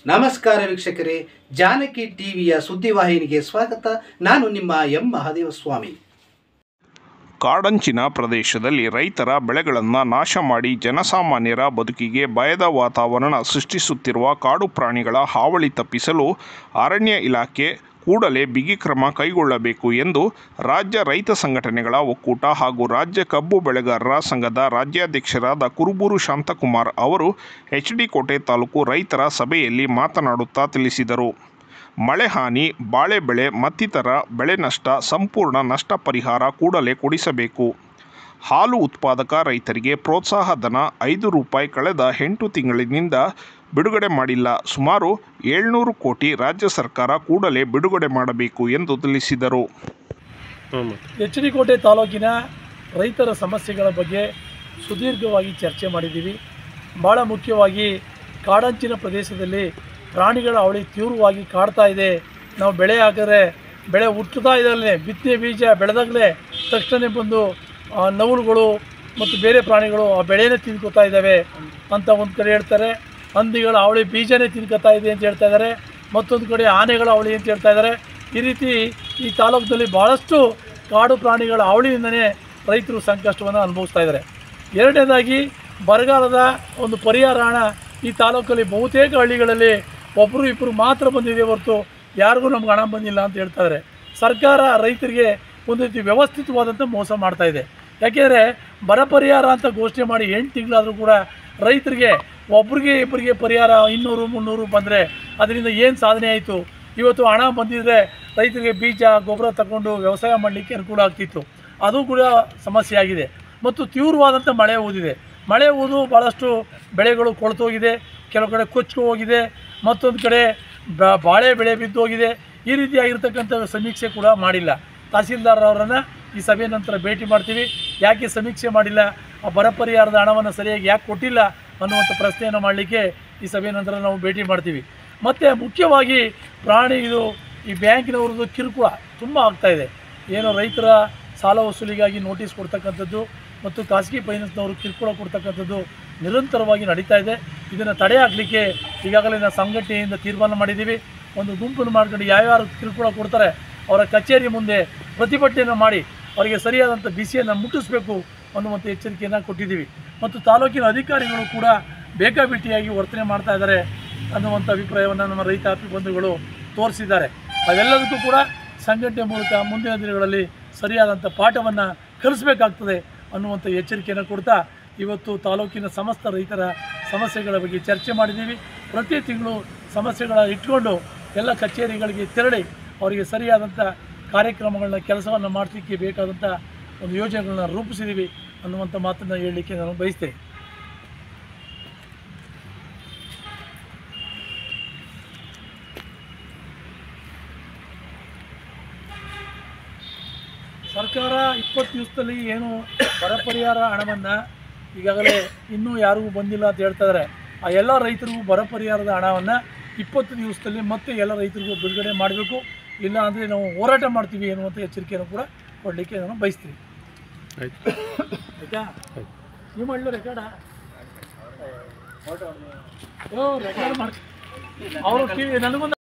ನಮಸ್ಕಾರ ವೀಕ್ಷಕರೇ, ಜಾನಕಿ ಟಿವಿಯ ಸುದ್ದಿವಾಹಿನಿಗೆ ಸ್ವಾಗತ. ನಾನು ನಿಮ್ಮ ಎಂ ಮಹಾದೇವಸ್ವಾಮಿ. ಕಾಡಂಚಿನ ಪ್ರದೇಶದಲ್ಲಿ ರೈತರ ಬೆಳೆಗಳನ್ನು ನಾಶ ಮಾಡಿ ಜನಸಾಮಾನ್ಯರ ಬದುಕಿಗೆ ಭಯದ ವಾತಾವರಣ ಸೃಷ್ಟಿಸುತ್ತಿರುವ ಕಾಡು ಪ್ರಾಣಿಗಳ ಹಾವಳಿ ತಪ್ಪಿಸಲು ಅರಣ್ಯ ಇಲಾಖೆ ಕೂಡಲೇ ಬಿಗಿ ಕ್ರಮ ಕೈಗೊಳ್ಳಬೇಕು ಎಂದು ರಾಜ್ಯ ರೈತ ಸಂಘಟನೆಗಳ ಒಕ್ಕೂಟ ಹಾಗೂ ರಾಜ್ಯ ಕಬ್ಬು ಬೆಳೆಗಾರರ ಸಂಘದ ರಾಜ್ಯಾಧ್ಯಕ್ಷರಾದ ಕುರುಬೂರು ಶಾಂತಕುಮಾರ್ ಅವರು ಎಚ್.ಡಿ. ಕೋಟೆ ತಾಲೂಕು ರೈತರ ಸಭೆಯಲ್ಲಿ ಮಾತನಾಡುತ್ತಾ ತಿಳಿಸಿದರು. ಮಳೆ ಹಾನಿ, ಬಾಳೆ ಬೆಳೆ ಮತ್ತಿತರ ಬೆಳೆ ನಷ್ಟ ಸಂಪೂರ್ಣ ನಷ್ಟ ಪರಿಹಾರ ಕೂಡಲೇ ಕೊಡಿಸಬೇಕು. ಹಾಲು ಉತ್ಪಾದಕ ರೈತರಿಗೆ ಪ್ರೋತ್ಸಾಹ ಧನ ₹5 ಕಳೆದ 8 ತಿಂಗಳಿನಿಂದ ಬಿಡುಗಡೆ ಮಾಡಿಲ್ಲ. ಸುಮಾರು 700 ಕೋಟಿ ರಾಜ್ಯ ಸರ್ಕಾರ ಕೂಡಲೇ ಬಿಡುಗಡೆ ಮಾಡಬೇಕು ಎಂದು ತಿಳಿಸಿದರು. ಎಚ್.ಡಿ. ಕೋಟೆ ತಾಲೂಕಿನ ರೈತರ ಸಮಸ್ಯೆಗಳ ಬಗ್ಗೆ ಸುದೀರ್ಘವಾಗಿ ಚರ್ಚೆ ಮಾಡಿದ್ದೀವಿ. ಭಾಳ ಮುಖ್ಯವಾಗಿ ಕಾಡಂಚಿನ ಪ್ರದೇಶದಲ್ಲಿ ಪ್ರಾಣಿಗಳ ಹಾವಳಿ ತೀವ್ರವಾಗಿ ಕಾಡ್ತಾ ಇದೆ. ನಾವು ಬೆಳೆ ಹಾಕಿದ್ರೆ ಬೆಳೆ ಹುಟ್ಟುತ್ತಾ ಇದ್ದಾಗಲೇ ಬಿತ್ತನೆ ಬೀಜ ಬೆಳೆದಾಗಲೇ ತಕ್ಷಣ ಬಂದು ನವುಲುಗಳು ಮತ್ತು ಬೇರೆ ಪ್ರಾಣಿಗಳು ಆ ಬೆಳೆನೇ ತಿನ್ಕೋತಾ ಇದ್ದಾವೆ ಅಂತ ಒಂದು ಕಡೆ ಹೇಳ್ತಾರೆ. ಹಂದಿಗಳ ಹಾವಳಿ ಬೀಜನೇ ತಿನ್ಕೋತಾ ಇದೆ ಅಂತ ಹೇಳ್ತಾ ಇದ್ದಾರೆ. ಮತ್ತೊಂದು ಕಡೆ ಆನೆಗಳ ಹಾವಳಿ ಅಂತ ಹೇಳ್ತಾ ಇದ್ದಾರೆ. ಈ ರೀತಿ ಈ ತಾಲೂಕಿನಲ್ಲಿ ಭಾಳಷ್ಟು ಕಾಡು ಪ್ರಾಣಿಗಳ ಹಾವಳಿಯಿಂದನೇ ರೈತರು ಸಂಕಷ್ಟವನ್ನು ಅನುಭವಿಸ್ತಾ ಇದ್ದಾರೆ. ಎರಡನೇದಾಗಿ ಬರಗಾಲದ ಒಂದು ಪರಿಹಾರ ಹಣ ಈ ತಾಲೂಕಲ್ಲಿ ಬಹುತೇಕ ಹಳ್ಳಿಗಳಲ್ಲಿ ಒಬ್ಬರು ಇಬ್ಬರು ಮಾತ್ರ ಬಂದಿದೆ ಹೊರತು ಯಾರಿಗೂ ನಮ್ಗೆ ಹಣ ಬಂದಿಲ್ಲ ಅಂತ ಹೇಳ್ತಾ ಇದ್ದಾರೆ. ಸರ್ಕಾರ ರೈತರಿಗೆ ಒಂದು ರೀತಿ ವ್ಯವಸ್ಥಿತವಾದಂಥ ಮೋಸ ಮಾಡ್ತಾ ಇದೆ. ಯಾಕೆಂದರೆ ಬರ ಪರಿಹಾರ ಅಂತ ಘೋಷಣೆ ಮಾಡಿ 8 ತಿಂಗಳಾದರೂ ಕೂಡ ರೈತರಿಗೆ ಒಬ್ಬರಿಗೆ ಇಬ್ಬರಿಗೆ ಪರಿಹಾರ 200-300 ಬಂದರೆ ಅದರಿಂದ ಏನು ಸಾಧನೆ ಆಯಿತು? ಇವತ್ತು ಹಣ ಬಂದಿದ್ದರೆ ರೈತರಿಗೆ ಬೀಜ ಗೊಬ್ಬರ ತಗೊಂಡು ವ್ಯವಸಾಯ ಮಾಡಲಿಕ್ಕೆ ಅನುಕೂಲ ಆಗ್ತಿತ್ತು. ಅದು ಕೂಡ ಸಮಸ್ಯೆ ಆಗಿದೆ. ಮತ್ತು ತೀವ್ರವಾದಂಥ ಮಳೆ ಊದಿದೆ. ಮಳೆ ಊದು ಭಾಳಷ್ಟು ಬೆಳೆಗಳು ಕೊಳ್ತೋಗಿದೆ, ಕೆಲವು ಕಡೆ ಕೊಚ್ಚು ಹೋಗಿದೆ, ಮತ್ತೊಂದು ಕಡೆ ಬಾಳೆ ಬೆಳೆ ಬಿದ್ದು ಹೋಗಿದೆ. ಈ ರೀತಿಯಾಗಿರ್ತಕ್ಕಂಥ ಸಮೀಕ್ಷೆ ಕೂಡ ಮಾಡಿಲ್ಲ. ತಹಸೀಲ್ದಾರ್ ಅವರನ್ನು ಈ ಸಭೆ ನಂತರ ಭೇಟಿ ಮಾಡ್ತೀವಿ. ಯಾಕೆ ಸಮೀಕ್ಷೆ ಮಾಡಿಲ್ಲ, ಆ ಬರ ಪರಿಹಾರದ ಹಣವನ್ನು ಸರಿಯಾಗಿ ಯಾಕೆ ಕೊಟ್ಟಿಲ್ಲ ಅನ್ನುವಂಥ ಪ್ರಶ್ನೆಯನ್ನು ಮಾಡಲಿಕ್ಕೆ ಈ ಸಭೆ ನಂತರ ನಾವು ಭೇಟಿ ಮಾಡ್ತೀವಿ. ಮತ್ತು ಮುಖ್ಯವಾಗಿ ಈ ಬ್ಯಾಂಕಿನವ್ರದ್ದು ಕಿರುಕುಳ ತುಂಬ ಆಗ್ತಾಯಿದೆ. ಏನೋ ರೈತರ ಸಾಲ ವಸೂಲಿಗಾಗಿ ನೋಟಿಸ್ ಕೊಡ್ತಕ್ಕಂಥದ್ದು ಮತ್ತು ಖಾಸಗಿ ಫೈನಾನ್ಸ್ನವರು ಕಿರುಕುಳ ಕೊಡ್ತಕ್ಕಂಥದ್ದು ನಿರಂತರವಾಗಿ ನಡೀತಾ ಇದೆ. ಇದನ್ನು ತಡೆ ಹಾಕಲಿಕ್ಕೆ ಈಗಾಗಲೇ ನಾವು ಸಂಘಟನೆಯಿಂದ ತೀರ್ಮಾನ ಮಾಡಿದ್ದೀವಿ. ಒಂದು ಗುಂಪನ್ನು ಮಾಡ್ಕೊಂಡು ಯಾರ್ಯಾರು ಕಿರುಕುಳ ಕೊಡ್ತಾರೆ ಅವರ ಕಚೇರಿ ಮುಂದೆ ಪ್ರತಿಭಟನೆಯನ್ನು ಮಾಡಿ ಅವರಿಗೆ ಸರಿಯಾದಂಥ ಬಿಸಿಯನ್ನು ಮುಟ್ಟಿಸಬೇಕು ಅನ್ನುವಂಥ ಎಚ್ಚರಿಕೆಯನ್ನು ಕೊಟ್ಟಿದ್ದೀವಿ. ಮತ್ತು ತಾಲೂಕಿನ ಅಧಿಕಾರಿಗಳು ಕೂಡ ಬೇಕಾಬಿಟ್ಟಿಯಾಗಿ ವರ್ತನೆ ಮಾಡ್ತಾ ಇದ್ದಾರೆ ಅನ್ನುವಂಥ ಅಭಿಪ್ರಾಯವನ್ನು ನಮ್ಮ ರೈತಾಪಿ ಬಂಧುಗಳು ತೋರಿಸಿದ್ದಾರೆ. ಅವೆಲ್ಲದಕ್ಕೂ ಕೂಡ ಸಂಘಟನೆ ಮೂಲಕ ಮುಂದಿನ ದಿನಗಳಲ್ಲಿ ಸರಿಯಾದಂಥ ಪಾಠವನ್ನು ಕಲಿಸಬೇಕಾಗ್ತದೆ ಅನ್ನುವಂಥ ಎಚ್ಚರಿಕೆಯನ್ನು ಕೊಡ್ತಾ ಇವತ್ತು ತಾಲೂಕಿನ ಸಮಸ್ತ ರೈತರ ಸಮಸ್ಯೆಗಳ ಬಗ್ಗೆ ಚರ್ಚೆ ಮಾಡಿದ್ದೀವಿ. ಪ್ರತಿ ತಿಂಗಳು ಸಮಸ್ಯೆಗಳ ಇಟ್ಕೊಂಡು ಎಲ್ಲ ಕಚೇರಿಗಳಿಗೆ ತೆರಳಿ ಅವರಿಗೆ ಸರಿಯಾದಂಥ ಕಾರ್ಯಕ್ರಮಗಳನ್ನ ಕೆಲಸವನ್ನು ಮಾಡಲಿಕ್ಕೆ ಬೇಕಾದಂಥ ಒಂದು ಯೋಜನೆಗಳನ್ನ ರೂಪಿಸಿದ್ದೀವಿ ಅನ್ನುವಂಥ ಮಾತನ್ನು ಹೇಳಲಿಕ್ಕೆ ನಾನು ಬಯಸ್ತೇನೆ. ಸರ್ಕಾರ 20 ದಿವಸದಲ್ಲಿ ಏನು ಬರ ಪರಿಹಾರ ಹಣವನ್ನು ಈಗಾಗಲೇ ಇನ್ನೂ ಯಾರಿಗೂ ಬಂದಿಲ್ಲ ಅಂತ ಹೇಳ್ತಾ ಇದ್ದಾರೆ. ಆ ಎಲ್ಲ ರೈತರಿಗೂ ಬರ ಪರಿಹಾರದ ಹಣವನ್ನು 20 ದಿವಸದಲ್ಲಿ ಮತ್ತೆ ಎಲ್ಲ ರೈತರಿಗೂ ಬಿಡುಗಡೆ ಮಾಡಬೇಕು. ಇಲ್ಲ ಅಂದರೆ ನಾವು ಹೋರಾಟ ಮಾಡ್ತೀವಿ ಅನ್ನುವಂಥ ಎಚ್ಚರಿಕೆಯನ್ನು ಕೂಡ ಕೊಡಲಿಕ್ಕೆ ನಾನು ಬಯಸ್ತೀನಿ. ಆಯಿತಾ? ನೀವು ಮಾಡಲು ರೆಕಾರ್ಡ ರೆಕಾರ್ಡ್ ಮಾಡ್ತೀನಿ ಅವರು ನನಗೊಂದು